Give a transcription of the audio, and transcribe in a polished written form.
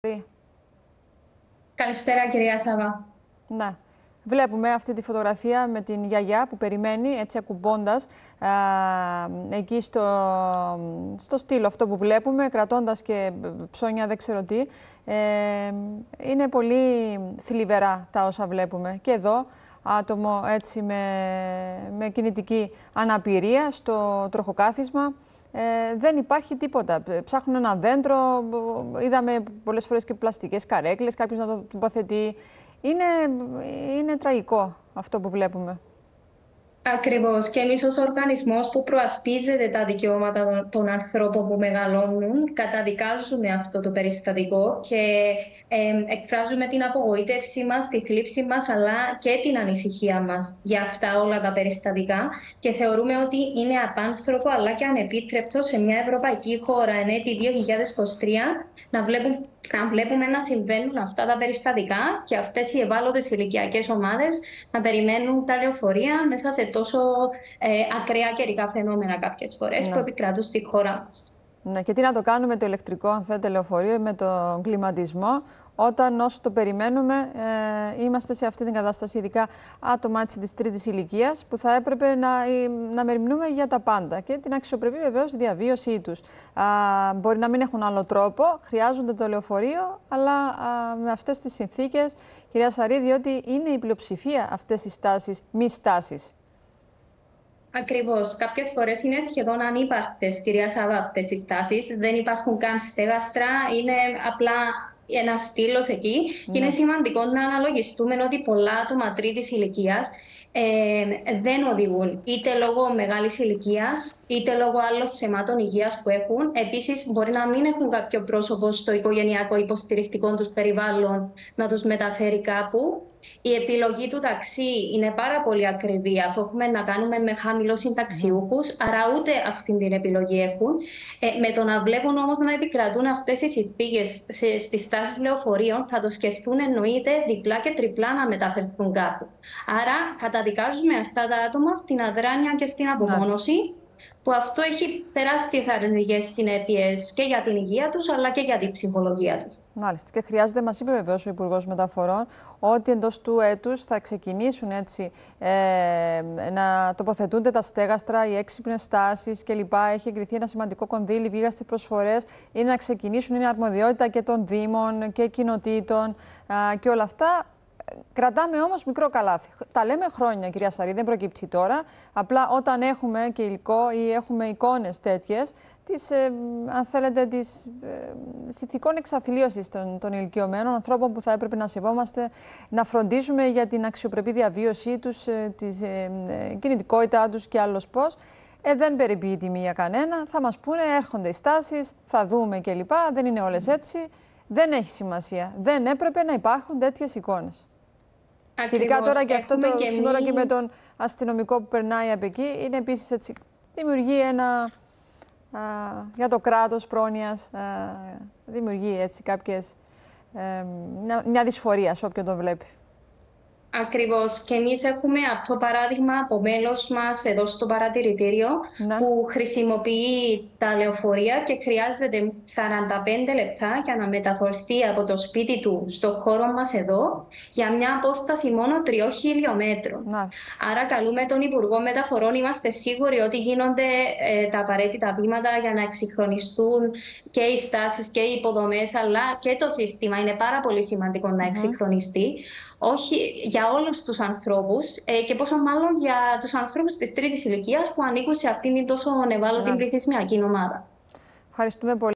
Καλησπέρα, κυρία Σάβα. Ναι. Βλέπουμε αυτή τη φωτογραφία με την γιαγιά που περιμένει, έτσι ακουμπώντας, εκεί στο στήλο αυτό που βλέπουμε, κρατώντας και ψώνια, δεν ξέρω τι. Είναι πολύ θλιβερά τα όσα βλέπουμε. Και εδώ, άτομο έτσι με κινητική αναπηρία στο τροχοκάθισμα. Δεν υπάρχει τίποτα. Ψάχνουν ένα δέντρο, είδαμε πολλές φορές και πλαστικές καρέκλες, κάποιος να το τοποθετεί. Είναι τραγικό αυτό που βλέπουμε. Ακριβώς. Και εμείς ως οργανισμός που προασπίζεται τα δικαιώματα των ανθρώπων που μεγαλώνουν, καταδικάζουμε αυτό το περιστατικό και εκφράζουμε την απογοήτευσή μας, τη θλίψη μας, αλλά και την ανησυχία μας για αυτά όλα τα περιστατικά και θεωρούμε ότι είναι απάνθρωπο αλλά και ανεπίτρεπτο σε μια ευρωπαϊκή χώρα εν έτη 2023 να βλέπουμε να συμβαίνουν αυτά τα περιστατικά και αυτές οι ευάλωτες ηλικιακές ομάδες να περιμένουν τα λεωφορεία μέσα σε τόσο ακραία καιρικά φαινόμενα κάποιες φορές που επικρατούν στη χώρα μας. Ναι, και τι να το κάνουμε το ηλεκτρικό, αν θέλετε, λεωφορείο με τον κλιματισμό, όταν όσο το περιμένουμε είμαστε σε αυτή την κατάσταση, ειδικά άτομα της τρίτης ηλικίας, που θα έπρεπε να μεριμνούμε για τα πάντα και την αξιοπρεπή βεβαίως διαβίωσή τους. Μπορεί να μην έχουν άλλο τρόπο, χρειάζονται το λεωφορείο, αλλά με αυτές τις συνθήκες, κυρία Σαρή, διότι είναι η πλειοψηφία αυτές οι στάσεις, μη στάσεις. Ακριβώς. Κάποιες φορές είναι σχεδόν ανύπαρκτες, κυρία Σάβα, αυτές οι στάσεις. Δεν υπάρχουν καν στέγαστρα, είναι απλά ένα στήλος εκεί. Και είναι σημαντικό να αναλογιστούμε ότι πολλά άτομα τρίτης ηλικίας δεν οδηγούν, είτε λόγω μεγάλης ηλικίας, είτε λόγω άλλων θεμάτων υγείας που έχουν. Επίσης, μπορεί να μην έχουν κάποιο πρόσωπο στο οικογενειακό υποστηρικτικό τους περιβάλλον να τους μεταφέρει κάπου. Η επιλογή του ταξί είναι πάρα πολύ ακριβή, αφού έχουμε να κάνουμε με χαμηλοσυνταξιούχους, άρα ούτε αυτή την επιλογή έχουν. Με το να βλέπουν όμως να επικρατούν αυτές οι συνθήκες στις στάσεις λεωφορείων, θα το σκεφτούν εννοείται διπλά και τριπλά να μεταφερθούν κάπου. Άρα καταδικάζουμε αυτά τα άτομα στην αδράνεια και στην απομόνωση, που αυτό έχει τεράστιες αρνητικές συνέπειες και για την υγεία τους, αλλά και για την ψυχολογία τους. Μάλιστα. Και χρειάζεται, μας είπε βεβαίως ο Υπουργός Μεταφορών, ότι εντός του έτους θα ξεκινήσουν έτσι να τοποθετούνται τα στέγαστρα, οι έξυπνες στάσεις κλπ. Έχει εγκριθεί ένα σημαντικό κονδύλι, βγήκαν στις προσφορές, είναι να ξεκινήσουν, είναι αρμοδιότητα και των Δήμων και κοινοτήτων και όλα αυτά. Κρατάμε όμως μικρό καλάθι. Τα λέμε χρόνια, κυρία Σαρή, δεν προκύψει τώρα. Απλά όταν έχουμε και υλικό ή έχουμε εικόνες τέτοιες, αν θέλετε, της ηθικών εξαθλίωσης των ηλικιωμένων ανθρώπων που θα έπρεπε να σεβόμαστε, να φροντίζουμε για την αξιοπρεπή διαβίωσή τους, τη κινητικότητά τους και άλλος πώς. Δεν περιποιεί τιμή για κανένα. Θα μας πούνε, έρχονται οι στάσεις, θα δούμε κλπ. Δεν είναι όλες έτσι. Δεν έχει σημασία. Δεν έπρεπε να υπάρχουν τέτοιες εικόνες. Και ειδικά τώρα και αυτό το σύμφωνα και με τον αστυνομικό που περνάει από εκεί, είναι επίσης έτσι, δημιουργεί για το κράτος πρόνοιας, δημιουργεί έτσι μια δυσφορία σε όποιον τον βλέπει. Ακριβώς. Και εμείς έχουμε αυτό το παράδειγμα από μέλος μας εδώ στο παρατηρητήριο, που χρησιμοποιεί τα λεωφορεία και χρειάζεται 45 λεπτά για να μεταφορθεί από το σπίτι του στο χώρο μας εδώ για μια απόσταση μόνο 3 χιλιόμετρων. Άρα καλούμε τον Υπουργό Μεταφορών. Είμαστε σίγουροι ότι γίνονται τα απαραίτητα βήματα για να εξυγχρονιστούν και οι στάσεις και οι υποδομές, αλλά και το σύστημα είναι πάρα πολύ σημαντικό να εξυγχρονιστεί. Όχι για όλους τους ανθρώπους και πόσο μάλλον για τους ανθρώπους της τρίτης ηλικίας που ανήκουν σε αυτήν την τόσο ευάλωτη πληθυσμιακή ομάδα. Ευχαριστούμε πολύ.